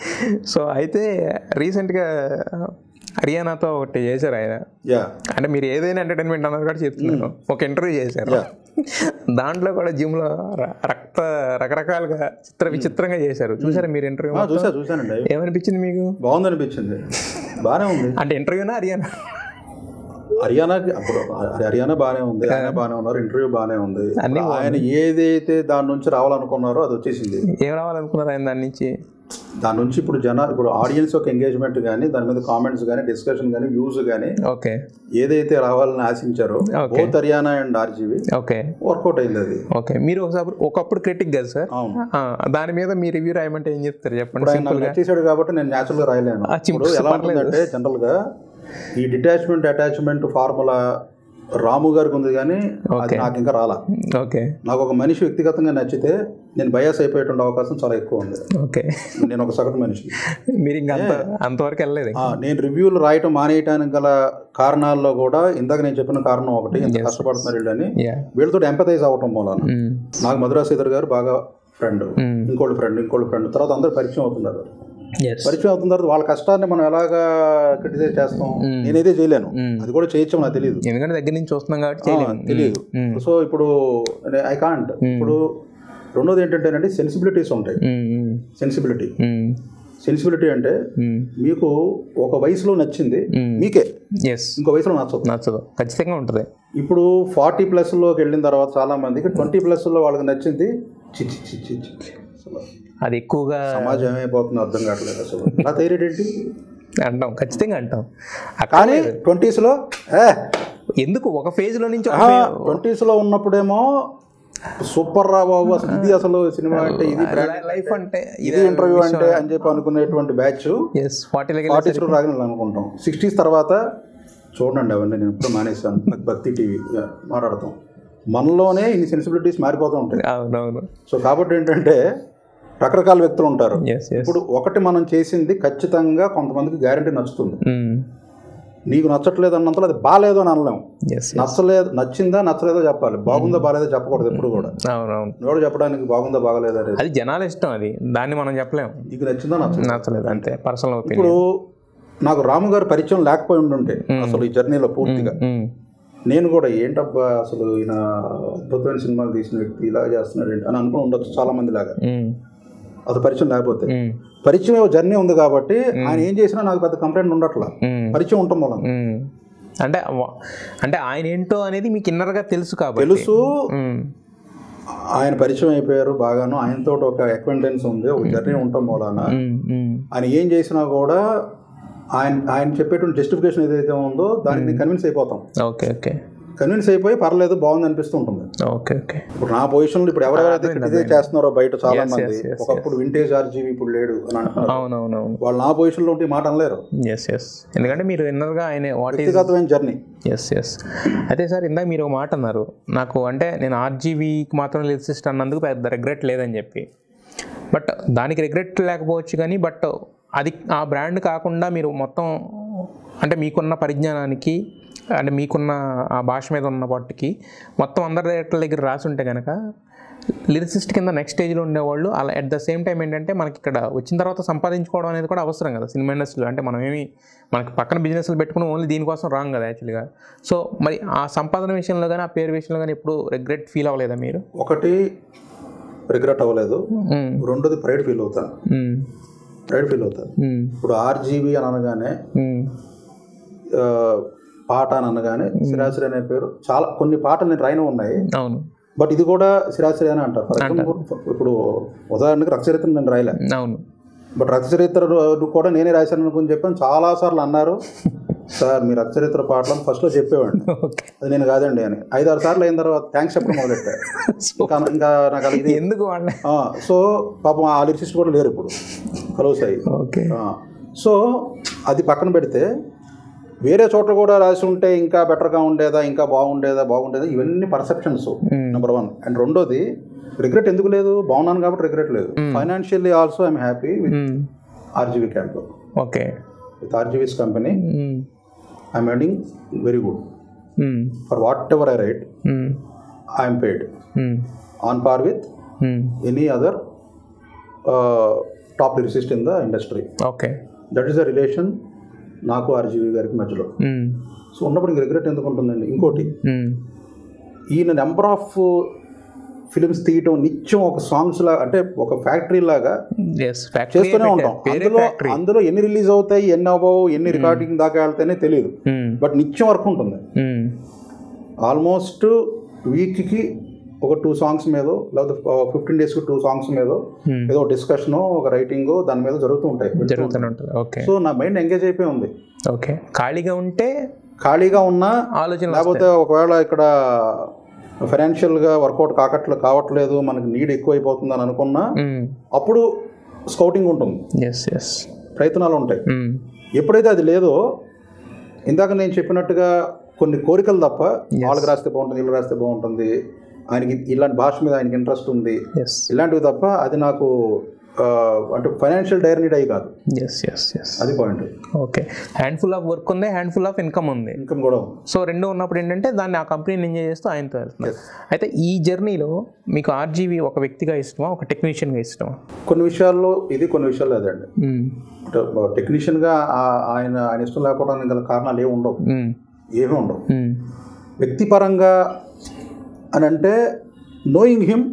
So అయితే రీసెంట్గా హర్యానాతో ఒకటి చేశారు ఆయన. అంటే మీరు ఏదైనా ఎంటర్టైన్మెంట్ అన్నారు కూడా చెప్తున్నారు. ఒక ఇంటర్వ్యూ చేశారు, దాంట్లో కూడా జిమ్లో రకరకాలుగా విచిత్రంగా చేశారు. చూసారా మీరు ఇంటర్వ్యూ? చూసానండి. ఏమనిపించింది మీకు? బాగుంది అనిపించింది. బాగానే ఉంది. అంటే ఇంటర్వ్యూనా హర్యానా బాగానే ఉంది, ఆయన బాగానే ఉన్నారు, ఇంటర్వ్యూ బాగానే ఉంది. ఆయన ఏదైతే దాని నుంచి రావాలనుకున్నారో అది వచ్చేసింది. ఏం రావాలనుకున్నారు ఆయన దాని నుంచి? ఇప్పుడు ఆడియన్స్ యొక్క ఎంగేజ్మెంట్ కానీ, దాని మీద కామెంట్స్ కానీ, డిస్కషన్ కానీ, వ్యూస్ కానీ ఏదైతే రావాలని ఆశించారో both Haryana and RGV work out అయింది అది. ఓకే, మీరు ఒకప్పుడు క్రిటిక్ కదా సార్, దాని మీద మీ రివ్యూ రాయమంటే ఏం చెప్తారు చెప్పండి? ఆయన నచ్చేసాడు కాబట్టి నేను న్యాచురల్ గా రాయలేను. ఇప్పుడు ఎలా ఉంటుందంటే జనరల్ గా ఈ డిటాచ్మెంట్ అటాచ్మెంట్ ఫార్ములా రాము గారికి ఉంది కానీ అది నాకు ఇంకా రాలా. నాకు ఒక మనిషి వ్యక్తిగతంగా నచ్చితే నేను బయాస్ అయిపోయేటువంటి అవకాశం చాలా ఎక్కువ ఉంది. నేను ఒక సగటు మనిషి. మీరు ఇంకా అంతవరకు వెళ్ళలేదు. నేను రివ్యూలు రాయటం మానేయటానికి గల కారణాల్లో కూడా ఇందాక నేను చెప్పిన కారణం ఒకటి, ఇంత కష్టపడుతున్నారు వీళ్ళని, వీళ్ళతో ఎంపథైజ్ అవ్వటం మూలాన. నాకు మధురా శ్రీధర్ గారు బాగా ఫ్రెండ్, ఇంకోటి ఫ్రెండ్, తర్వాత అందరూ పరిచయం అవుతున్నారు. పరిచయం అవుతున్న తర్వాత వాళ్ళ కష్టాన్ని మనం ఎలాగా క్రిటిసైజ్ చేస్తాం? నేనైతే చేయలేను, అది కూడా చేయొచ్చు నాకు తెలియదు, ఎందుకంటే దగ్గర నుంచి చూస్తున్నాం కాబట్టి తెలియదు. సో ఇప్పుడు ఐ కాంట్. ఇప్పుడు రెండోది ఏంటంటేనండి సెన్సిబిలిటీస్ ఉంటాయి. సెన్సిబిలిటీ అంటే మీకు ఒక వయసులో నచ్చింది మీకే, ఇంకో వయసులో నచ్చదు, ఖచ్చితంగా ఉంటుంది. ఇప్పుడు 40+ లోకి వెళ్ళిన తర్వాత చాలా మందికి 20+ లో వాళ్ళకి నచ్చింది చిచ్చి అది ఎక్కువగా సమాజం ఏమైపోతుందో అర్థం కావట్లేదు అసలు. ఆ థైరాయిడ్ ఏంటి అంటాం, ఖచ్చితంగా అంటాం. కానీ 20s లో ఎందుకు ఒక ఫేజ్ లో నుంచి 20s లో ఉన్నప్పుడేమో సూపర్ రా బాబు, అసలు ఇది అసలు సినిమా అంటే, ఇది లైఫ్ అంటే, ఇది ఇంటర్వ్యూ అంటే అని చెప్పి అనుకునేటువంటి బ్యాచ్ 40s లో రాగలని అనుకుంటాం. 60s తర్వాత చూడండి అవన్నీ నేను ఎప్పుడు మానేశాను. భక్తి టీవీ మాట్లాడతాం, మనలోనే ఇన్ని సెన్సిబిలిటీస్ మారిపోతూ ఉంటాయి. సో కాబట్టి ఏంటంటే రకరకాల వ్యక్తులు ఉంటారు. ఇప్పుడు ఒకటి మనం చేసింది ఖచ్చితంగా కొంతమందికి గ్యారంటీ నచ్చుతుంది. నీకు నచ్చట్లేదు అన్నంతలో అది బాగాలేదు అని అనలేము. నచ్చిందా నచ్చలేదో చెప్పాలి, బాగుందా బాగాలేదో చెప్పకూడదు ఎప్పుడు కూడా. ఎవరు చెప్పడానికి బాగుందా బాగాలేదా అది జనాల ఇష్టం, అది దాన్ని మనం చెప్పలేము. నీకు నచ్చిందా నచ్చలేదు అంతే, పర్సనల్ ఒపీనియన్. ఇప్పుడు నాకు రాము గారు పరిచయం లేకపోయి ఉండుంటే అసలు ఈ జర్నీలో పూర్తిగా నేను కూడా ఏంటబ్బా అసలు ఈయన అద్భుతమైన సినిమాలు తీసిన వ్యక్తి ఇలా చేస్తున్నాడు ఏంటి అని అనుకుని ఉండొచ్చు చాలా మంది లాగా. అది పరిచయం లేకపోతే, పరిచయం జర్నీ ఉంది కాబట్టి ఆయన ఏం చేసినా నాకు పెద్ద కంప్లైంట్ ఉండట్లా, పరిచయం ఉండటం మూలం. అంటే ఆయన ఏంటో అనేది మీకు ఇన్నర్గా తెలుసు కాబట్టి తెలుసు. ఆయన పరిచయం అయిపోయారు బాగాను, ఆయనతో ఒక అక్వైంటెన్స్ ఉంది, ఒక జర్నీ ఉండటం మూలాన ఆయన ఏం చేసినా కూడా ఆయన చెప్పేటువంటి జస్టిఫికేషన్ ఏదైతే ఉందో దానికి కన్విన్స్ అయిపోతాం. కన్విన్స్ అయిపోయి పర్లేదు బాగుంది అనిపిస్తూ ఉంటుంది. ఇప్పుడు నా పొజిషన్లో ఇప్పుడు ఎవరెవరైతే క్రిటిసైజ్ చేస్తున్నారో బయట చాలా మంది, ఒకప్పుడు వింటేజ్ ఆర్జీవి ఇప్పుడు లేడు అని అంటున్నారు. వాళ్ళు నా పొజిషన్లో ఉంటే మాట అనలేరు, ఎందుకంటే మీరు ఇన్నర్గా ఆయన వ్యక్తిగతమైన జర్నీ. అయితే సార్ ఇందాక మీరు ఒక మాట అన్నారు నాకు, అంటే నేను ఆర్జీవీకి మాత్రం లిరిసిస్ట్ అన్నందుకు పెద్ద రిగ్రెట్ లేదని చెప్పి. బట్ దానికి రిగ్రెట్ లేకపోవచ్చు కానీ, బట్ అది ఆ బ్రాండ్ కాకుండా మీరు మొత్తం అంటే మీకున్న పరిజ్ఞానానికి, అంటే మీకున్న ఆ భాష మీద ఉన్న వాటికి మొత్తం అందరి డైరెక్టర్ల దగ్గర రాసి ఉంటే కనుక లిరిసిస్ట్ కింద నెక్స్ట్ స్టేజ్లో ఉండేవాళ్ళు. అలా అట్ ద సేమ్ టైం ఏంటంటే మనకి ఇక్కడ వచ్చిన తర్వాత సంపాదించుకోవడం అనేది కూడా అవసరం కదా సినిమా ఇండస్ట్రీలో. అంటే మనం మనకి పక్కన బిజినెస్లు పెట్టుకుని ఓన్లీ దీనికోసం రాంగ్ కదా యాక్చువల్గా. సో మరి ఆ సంపాదన విషయంలో కానీ, ఆ పేరు విషయంలో కానీ ఎప్పుడు రిగ్రెట్ ఫీల్ అవ్వలేదా మీరు? ఒకటి రిగ్రెట్ అవ్వలేదు, రెండోది ప్రైడ్ ఫీల్ అవుతాను. ఇప్పుడు ఆర్జీవి అని అనగానే, పాట అని అనగానే సిరాశ్రీ అనే పేరు చాలా కొన్ని పాటలు నేను రాయన ఉన్నాయి. బట్ ఇది కూడా సిరాశ్రీ అని అంటారు. ఫర్ ఎగ్జాంపుల్ ఇప్పుడు ఉదాహరణకి రక్తచరిత్ర నేను రాయలే, బట్ రక్తచరిత్ర కూడా నేనే రాశాను అనుకుని చెప్పాను. చాలాసార్లు అన్నారు, సార్ మీరు రక్తచరిత్ర పాటలను ఫస్ట్లో చెప్పేవాడిని, అది నేను కాదండి అని. 5-6 సార్లు అయిన తర్వాత థ్యాంక్స్ చెప్పడం మొదలెట్టా. ఇంకా నాకు అది ఎందుకు. సో పాపం ఆ లిరిసిస్ట్ కూడా లేరు ఇప్పుడు, క్లోజ్ అయ్యి. సో అది పక్కన పెడితే వేరే చోట్ల కూడా రాసి ఉంటే ఇంకా బెటర్గా ఉండేదా, ఇంకా బాగుండేదా, ఇవన్నీ పర్సెప్షన్స్ నెంబర్ 1. అండ్ రెండోది రిగ్రెట్ ఎందుకు లేదు, బాగున్నాను కాబట్టి రిగ్రెట్ లేదు. Financially also I'm happy with RGV camp. With RGV's company I'm earning very good. For whatever I write I'm paid on par with any other top lyricist in the industry. Okay, that is the relation నాకు RGV గారికి మధ్యలో. So ఉన్నప్పుడు ఇంక regret ఎందుకు ఉంటుందండి? ఇంకోటి, ఈయన number of films తీయటం నిత్యం ఒక సాంగ్స్ లాగా, అంటే ఒక ఫ్యాక్టరీ లాగా చేస్తూనే ఉంటాం. అందులో ఎన్ని రిలీజ్ అవుతాయి, ఎన్ని అవ్వవు, ఎన్ని రికార్డింగ్ దాకా వెళ్తాయనే తెలియదు, బట్ నిత్యం వర్క్ ఉంటుంది. ఆల్మోస్ట్ వీక్కి ఒక 2 సాంగ్స్ మీదో, లేకపోతే 15 days 2 సాంగ్స్ మీదో ఏదో డిస్కషన్, ఒక రైటింగ్ దాని మీద జరుగుతూ ఉంటాయి. సో నా మైండ్ ఎంగేజ్ అయిపోయి ఉంది. ఓకే, ఖాళీగా ఉన్నా ఆలోచన, లేకపోతే ఒకవేళ ఇక్కడ ఫైనాన్షియల్గా వర్కౌట్ కావట్లేదు, మనకి నీడ్ ఎక్కువ అయిపోతుంది అని అనుకున్నా అప్పుడు స్కౌటింగ్ ఉంటుంది, ప్రయత్నాలు ఉంటాయి. ఎప్పుడైతే అది లేదో, ఇందాక నేను చెప్పినట్టుగా కొన్ని కోరికలు తప్ప, వాళ్ళకి రాస్తే బాగుంటుంది, వీళ్ళు రాస్తే బాగుంటుంది, ఆయనకి ఇలాంటి భాష మీద ఆయనకి ఇంట్రెస్ట్ ఉంది, ఇలాంటివి తప్ప అది నాకు అంటే ఫైనాన్షియల్ డైర్నీడ్ అయ్యి కాదు. అది point. Okay, handful of work ఉంది, హ్యాండ్ఫుల్ ఆఫ్ ఇన్కమ్ ఉంది, ఇన్కమ్ కూడా ఉంది. సో రెండు ఉన్నప్పుడు ఏంటంటే దాన్ని ఆ కంపెనీని ఎంజాయ్ చేస్తూ ఆయనతో వెళ్తున్నారు. అయితే ఈ జర్నీలో మీకు ఆర్జీవి ఒక వ్యక్తిగా ఇష్టమా, ఒక టెక్నీషియన్గా ఇష్టమా? కొన్ని విషయాల్లో ఇది, కొన్ని విషయాల్లో అదే అండి. టెక్నీషియన్గా ఆయన ఇష్టం లేకపోవడానికి గల కారణాలు ఏమి ఉండవు. వ్యక్తిపరంగా అని అంటే నోయింగ్ హిమ్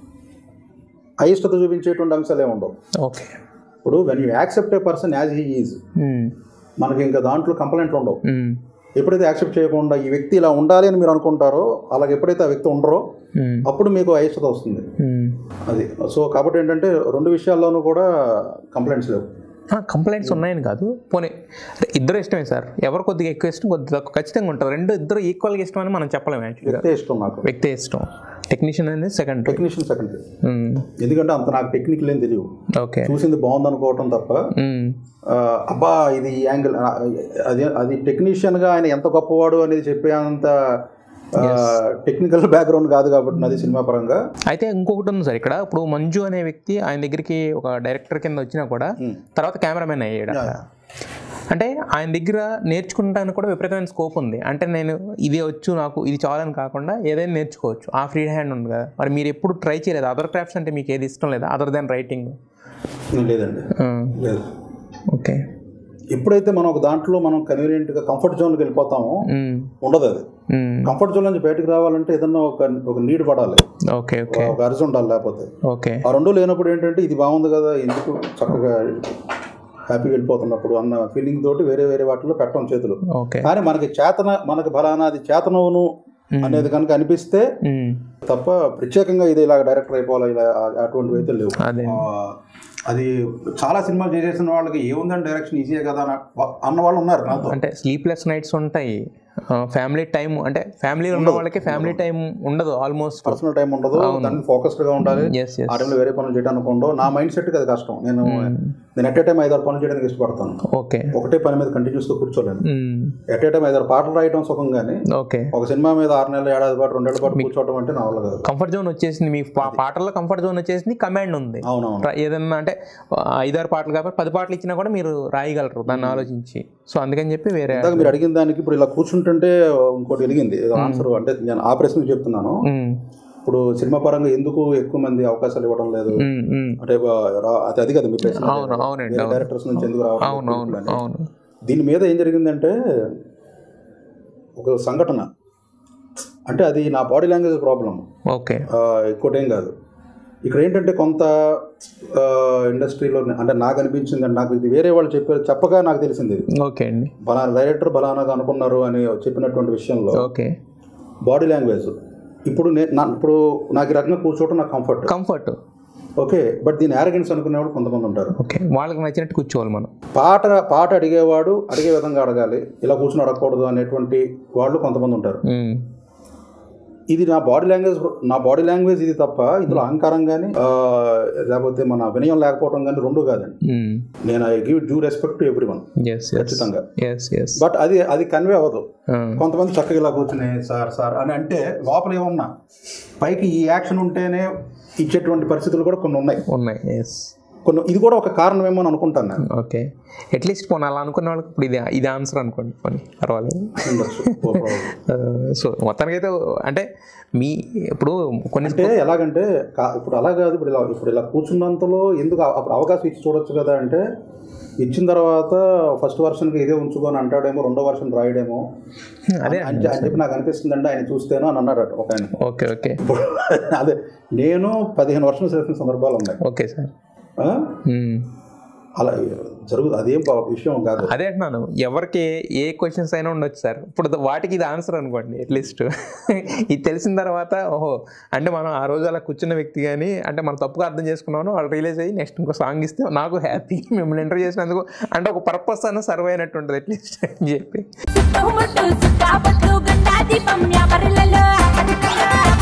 అయిష్టత చూపించేటువంటి అంశాలు ఏమి ఉండవు. ఓకే, ఇప్పుడు when you accept a person as he is, మనకి ఇంకా దాంట్లో కంప్లైంట్లు ఉండవు. ఎప్పుడైతే యాక్సెప్ట్ చేయకుండా ఈ వ్యక్తి ఇలా ఉండాలి అని మీరు అనుకుంటారో, అలాగే ఎప్పుడైతే ఆ వ్యక్తి ఉండరో అప్పుడు మీకు అయిష్టత వస్తుంది. అది సో కాబట్టి ఏంటంటే 2 విషయాల్లోనూ కూడా కంప్లైంట్స్ లేవు. కంప్లైంట్స్ ఉన్నాయని కాదు, పోనీ ఇద్దరు ఇష్టమే సార్, ఎవరు కొద్దిగా ఎక్కువ ఇష్టం, కొద్దిగా తక్కువ ఖచ్చితంగా ఉంటారు. ఇద్దరు ఈక్వల్గా ఇష్టం అని మనం చెప్పలేము. వ్యక్తే ఇష్టం, నాకు వ్యక్తే ఇష్టం. టెక్నీషియన్ అనేది సెకండరీ. ఎందుకంటే అంత నాకు టెక్నికల్ ఏం తెలియదు. ఓకే, చూసింది బాగుంది అనుకోవటం తప్ప, అబ్బా ఇది యాంగిల్, అది టెక్నీషియన్గా ఆయన ఎంత గొప్పవాడు అనేది చెప్పేంత టెక్నికల్ బ్యాక్గ్రౌండ్ కాదు కాబట్టి అది సినిమా పరంగా. అయితే ఇంకొకటి ఉంది సార్, ఇక్కడ ఇప్పుడు మంజు అనే వ్యక్తి ఆయన దగ్గరికి ఒక డైరెక్టర్ కింద వచ్చినా కూడా తర్వాత కెమెరామెన్ అయ్యాడు. అంటే ఆయన దగ్గర నేర్చుకుంటానికి కూడా విపరీతమైన స్కోప్ ఉంది. అంటే నేను ఇది వచ్చు, నాకు ఇది చాలని కాకుండా ఏదైనా నేర్చుకోవచ్చు, ఆ ఫ్రీ హ్యాండ్ ఉంది కదా. మరి మీరు ఎప్పుడు ట్రై చేయలేదు? అదర్ క్రాఫ్ట్స్ అంటే మీకు ఏది ఇష్టం లేదా అదర్ దాన్ రైటింగ్? లేదండి, లేదు. ఓకే, ఎప్పుడైతే మనం ఒక దాంట్లో మనం కన్వీనియంట్గా కంఫర్ట్ జోన్కి వెళ్ళిపోతామో ఉండదు. అది కంఫర్ట్ జోన్ నుంచి బయటకు రావాలంటే ఏదన్నా ఒక నీడ్ పడాలి, ఒక అర్జు ఉండాలి. లేకపోతే ఆ 2 లేనప్పుడు ఏంటంటే ఇది బాగుంది కదా, ఎందుకు చక్కగా హ్యాపీగా వెళ్ళిపోతున్నప్పుడు అన్న ఫీలింగ్ తోటి వేరే వాటిలో పెట్టడం చేతులు. కానీ మనకి బలానా అది చేతనవును అనేది కనుక అనిపిస్తే తప్ప ప్రత్యేకంగా ఇది ఇలా డైరెక్టర్ అయిపోవాలి ఇలా అటువంటివి అయితే లేవు. అది చాలా సినిమాలు చేసేసిన వాళ్ళకి ఏముందని డైరెక్షన్ ఈజీయే కదా అన్న వాళ్ళు ఉన్నారు నాతో. అంటే స్లీప్లెస్ నైట్స్ ఉంటాయి, ఫ్యామిలీ టైం, అంటే ఫ్యామిలీ ఉన్న వాళ్ళకి ఫ్యామిలీ టైం ఉండదు, ఆల్మోస్ట్ పర్సనల్ టైం ఉండదు, దాన్ని ఫోకస్డ్గా ఉండాలి. ఆ టైంలో వేరే పనులు చేయడానికి ఉండవు. నా మైండ్ సెట్కి అది కష్టం. నేను ఎట్ ఏ టైం 5-6 పనులు చేయడానికి ఇష్టపడతాను. ఒకటే పని మీద కంటిన్యూస్గా కూర్చోలేను. ఎట్ ఏ టైం 5-6 పాటలు రాయడం సుఖం, కానీ ఒక సినిమా మీద 6 నెలలు, 1 ఏడాది పాటు, 2 ఏళ్ల పాటు కూర్చోవడం అంటే నా వల్ల కాదు. కంఫర్ట్ జోన్ వచ్చేసింది మీ పాటల్లో, కంఫర్ట్ జోన్ వచ్చేసింది, కమాండ్ ఉంది. ఏదన్నా అంటే 5-6 పాటలు కాబట్టి 10 పాటలు ఇచ్చినా కూడా మీరు రాయగలరు దాన్ని ఆలోచించి. సో అందుకని చెప్పి వేరే మీరు అడిగిన దానికి ఇప్పుడు ఇలా కూర్చుంటుంటే ఇంకోటి వెలిగింది ఆన్సర్. అంటే నేను ఆ ప్రశ్నకు చెప్తున్నాను. ఇప్పుడు సినిమా పరంగా ఎందుకు ఎక్కువ మంది అవకాశాలు ఇవ్వడం లేదు అంటే అది కదా మీ ప్రశ్న, డైరెక్టర్స్ నుంచి ఎందుకు రావడం. దీని మీద ఏం జరిగిందంటే ఒక సంఘటన, అంటే అది నా బాడీ లాంగ్వేజ్ ప్రాబ్లం, ఇంకోటి ఏం కాదు. ఇక్కడ ఏంటంటే కొంత ఇండస్ట్రీలో అంటే నాకు అనిపించింది, నాకు ఇది వేరే వాళ్ళు చెప్పగా నాకు తెలిసింది. బలానా డైరెక్టర్ బలానాగా అనుకున్నారు అని చెప్పినటువంటి విషయంలో బాడీ లాంగ్వేజ్ ఇప్పుడు నాకు ఈ రకంగా కూర్చోవడం నాకు కంఫర్ట్. ఓకే, బట్ దీని యారగెన్స్ అనుకునే వాళ్ళు కొంతమంది ఉంటారు. వాళ్ళకి నచ్చినట్టు కూర్చోవాలి. మనం పాట అడిగేవాడు అడిగే విధంగా అడగాలి, ఇలా కూర్చొని అడగకూడదు అనేటువంటి వాళ్ళు కొంతమంది ఉంటారు. ఇది నా బాడీ లాంగ్వేజ్ ఇది తప్ప ఇందులో అహంకారం కానీ లేకపోతే మన వినయం లేకపోవడం కానీ 2 కాదండి. నేను I give due respect to everyone ఖచ్చితంగా. బట్ అది కన్వే అవ్వదు. కొంతమంది చక్కగా ఇలా కూర్చుని సార్ అని అంటే లోపల ఏమన్నా పైకి ఈ యాక్షన్ ఉంటేనే ఇచ్చేటువంటి పరిస్థితులు కూడా కొన్ని ఉన్నాయి. ఇది కూడా ఒక కారణమేమో అని అనుకుంటాను నేను. ఓకే, అట్లీస్ట్ పోనీ అలా అనుకున్న వాళ్ళకి ఇప్పుడు ఇది ఆన్సర్ అనుకోండి, పోనీ పర్వాలేదు. సో మొత్తానికైతే అంటే మీ ఇప్పుడు కొన్ని అంటే ఎలాగంటే ఇప్పుడు అలా కాదు, ఇప్పుడు ఇలా కూర్చున్నంతలో ఎందుకు అప్పుడు అవకాశం ఇచ్చి చూడొచ్చు కదా అంటే, ఇచ్చిన తర్వాత ఫస్ట్ వర్షన్కి ఇదే ఉంచుకొని అంటాడేమో, రెండో వర్షన్ రాయడేమో అదే అని చెప్పి నాకు అనిపిస్తుందండి. ఆయన చూస్తేనో అని అన్నారట ఒక ఆయన. ఓకే ఓకే, అదే నేను 15 వర్షాలు చేసిన సందర్భాలు ఉన్నాయి. ఓకే సార్, అలా జరుగుతుంది, అదేం విషయం కాదు. అదే అంటున్నాను, ఎవరికి ఏ క్వశ్చన్స్ అయినా ఉండొచ్చు సార్. ఇప్పుడు వాటికి ఇది ఆన్సర్ అనుకోండి, అట్లీస్ట్ ఇది తెలిసిన తర్వాత ఓహో అంటే మనం ఆ రోజు అలా కూర్చున్న వ్యక్తి కానీ అంటే మనం తప్పుగా అర్థం చేసుకున్నాను, వాళ్ళు రియలైజ్ అయ్యి నెక్స్ట్ ఇంకో సాంగ్ ఇస్తే నాకు హ్యాపీ, మిమ్మల్ని ఇంటర్వ్యూ చేసినందుకు అంటే ఒక పర్పస్ అన్న సర్వ్ అయినట్టు ఉంటుంది అట్లీస్ట్ అని చెప్పి.